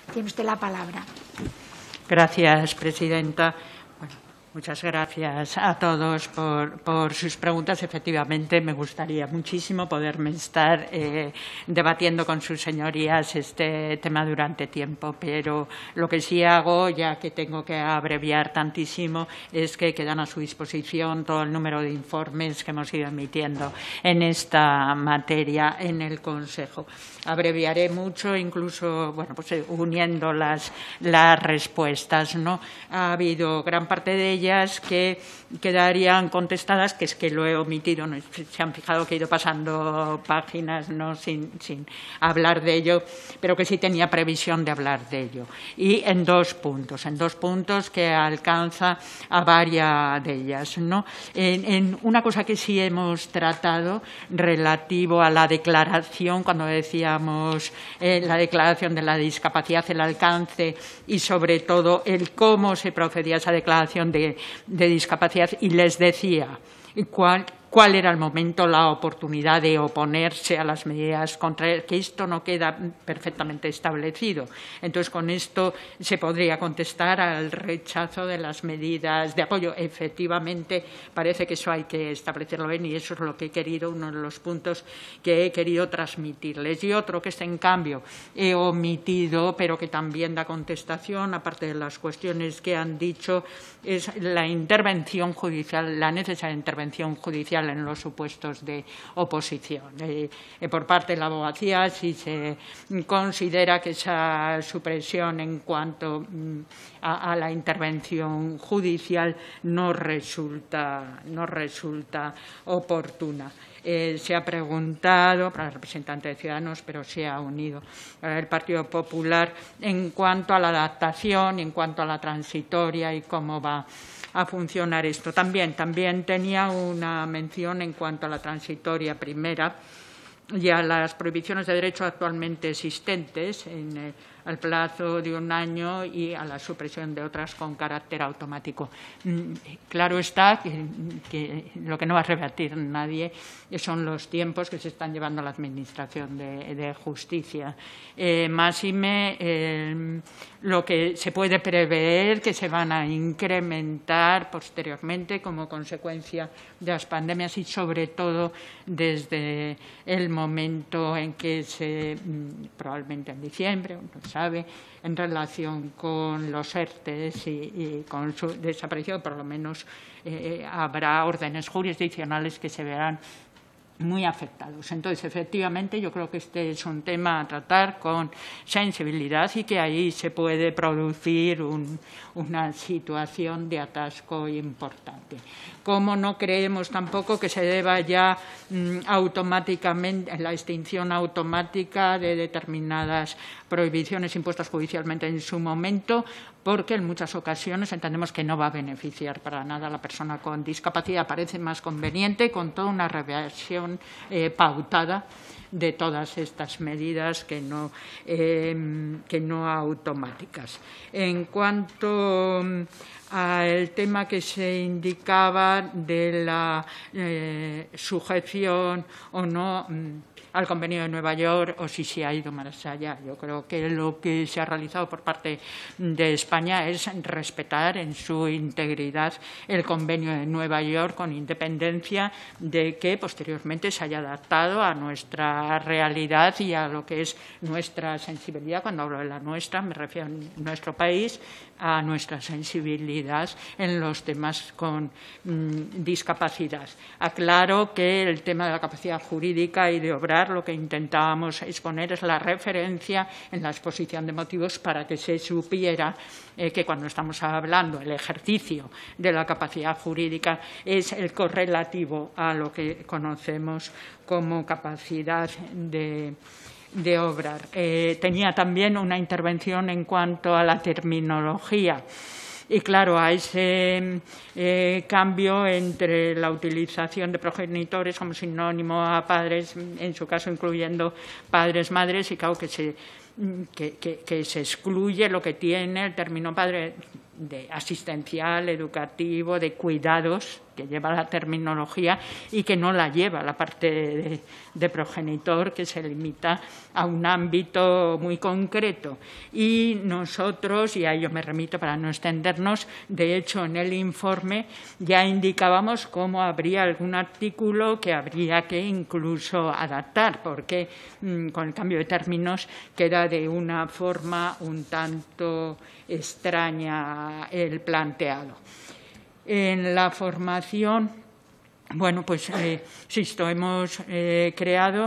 Tiene usted la palabra. Gracias, presidenta. Bueno, muchas gracias a todos por sus preguntas. Efectivamente, me gustaría muchísimo poderme estar debatiendo con sus señorías este tema durante tiempo, pero lo que sí hago, ya que tengo que abreviar tantísimo, es que quedan a su disposición todo el número de informes que hemos ido emitiendo en esta materia en el Consejo. Abreviaré mucho, incluso uniendo las respuestas, ¿no? Ha habido gran parte de ellas que quedarían contestadas, que es que lo he omitido, ¿no? Se han fijado que he ido pasando páginas, ¿no? sin hablar de ello, pero que sí tenía previsión de hablar de ello. Y en dos puntos que alcanza a varias de ellas, ¿no? En una cosa que sí hemos tratado relativo a la declaración, cuando decíamos la declaración de la discapacidad, el alcance y, sobre todo, el cómo se procedía a esa declaración de discapacidad, y les decía cuál era el momento, la oportunidad de oponerse a las medidas contra que esto no queda perfectamente establecido. Entonces, con esto se podría contestar al rechazo de las medidas de apoyo. Efectivamente, parece que eso hay que establecerlo bien, y eso es lo que he querido, uno de los puntos que he querido transmitirles. Y otro que en cambio he omitido, pero que también da contestación, aparte de las cuestiones que han dicho, es la intervención judicial, la necesaria intervención judicial en los supuestos de oposición. Por parte de la abogacía, si se considera que esa supresión en cuanto a la intervención judicial no resulta oportuna. Se ha preguntado para el representante de Ciudadanos, pero se ha unido el Partido Popular en cuanto a la adaptación, en cuanto a la transitoria y cómo va a funcionar esto. También tenía una mención en cuanto a la transitoria primera y a las prohibiciones de derecho actualmente existentes al plazo de 1 año y a la supresión de otras con carácter automático. Claro está que lo que no va a rebatir nadie son los tiempos que se están llevando a la Administración de Justicia. Máxime lo que se puede prever que se van a incrementar posteriormente como consecuencia de las pandemias y, sobre todo, desde el momento en que probablemente en diciembre, no sabe, en relación con los ERTEs y con su desaparición, por lo menos habrá órdenes jurisdiccionales que se verán muy afectados. Entonces, efectivamente, yo creo que este es un tema a tratar con sensibilidad y que ahí se puede producir una situación de atasco importante. Como no creemos tampoco que se deba ya automáticamente la extinción automática de determinadas prohibiciones impuestas judicialmente en su momento, porque en muchas ocasiones entendemos que no va a beneficiar para nada a la persona con discapacidad. Parece más conveniente con toda una revisión pautada de todas estas medidas que no automáticas. En cuanto al tema que se indicaba de la sujeción o no al Convenio de Nueva York, o si se ha ido más allá. Yo creo que lo que se ha realizado por parte de España es respetar en su integridad el Convenio de Nueva York, con independencia de que posteriormente se haya adaptado a nuestra realidad y a lo que es nuestra sensibilidad. Cuando hablo de la nuestra, me refiero a nuestro país, a nuestra sensibilidad en los temas con discapacidad. Aclaro que el tema de la capacidad jurídica y de obrar, lo que intentábamos exponer es la referencia en la exposición de motivos para que se supiera que cuando estamos hablando del ejercicio de la capacidad jurídica es el correlativo a lo que conocemos como capacidad de obrar. Tenía también una intervención en cuanto a la terminología. Y, claro, a ese cambio entre la utilización de progenitores como sinónimo a padres, en su caso incluyendo padres, madres, y claro que se excluye lo que tiene el término padre de asistencial, educativo, de cuidados, que lleva la terminología y que no la lleva la parte de progenitor, que se limita a un ámbito muy concreto. Y nosotros, y a ello me remito para no extendernos, de hecho en el informe ya indicábamos cómo habría algún artículo que habría que incluso adaptar, porque con el cambio de términos queda de una forma un tanto extraña el planteado. En la formación, bueno, pues, insisto, hemos creado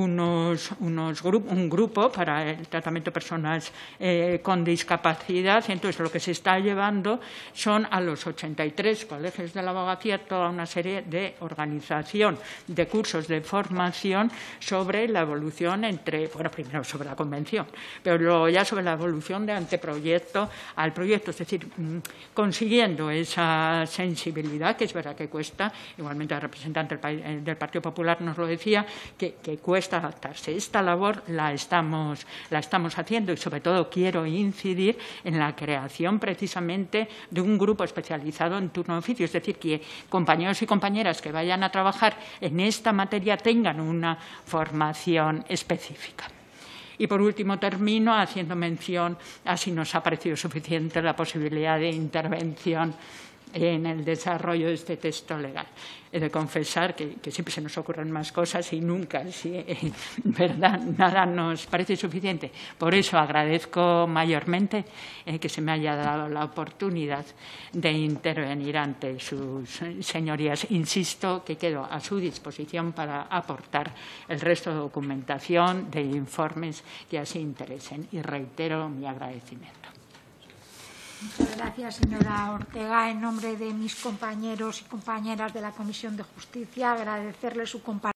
un grupo para el tratamiento de personas con discapacidad. Entonces, lo que se está llevando son a los 83 colegios de la abogacía toda una serie de organización de cursos de formación sobre la evolución bueno, primero sobre la convención, pero luego ya sobre la evolución de anteproyecto al proyecto, es decir, consiguiendo esa sensibilidad, que es verdad que cuesta. Igualmente, el representante del Partido Popular nos lo decía, que cuesta adaptarse. Esta labor la estamos haciendo y, sobre todo, quiero incidir en la creación precisamente de un grupo especializado en turno de oficio, es decir, que compañeros y compañeras que vayan a trabajar en esta materia tengan una formación específica. Y, por último, termino haciendo mención a si nos ha parecido suficiente la posibilidad de intervención en el desarrollo de este texto legal. He de confesar que siempre se nos ocurren más cosas y nunca, ¿verdad?, nada nos parece suficiente. Por eso agradezco mayormente que se me haya dado la oportunidad de intervenir ante sus señorías. Insisto que quedo a su disposición para aportar el resto de documentación, de informes que así interesen. Y reitero mi agradecimiento. Muchas gracias, señora Ortega. En nombre de mis compañeros y compañeras de la Comisión de Justicia, agradecerle su comparecencia.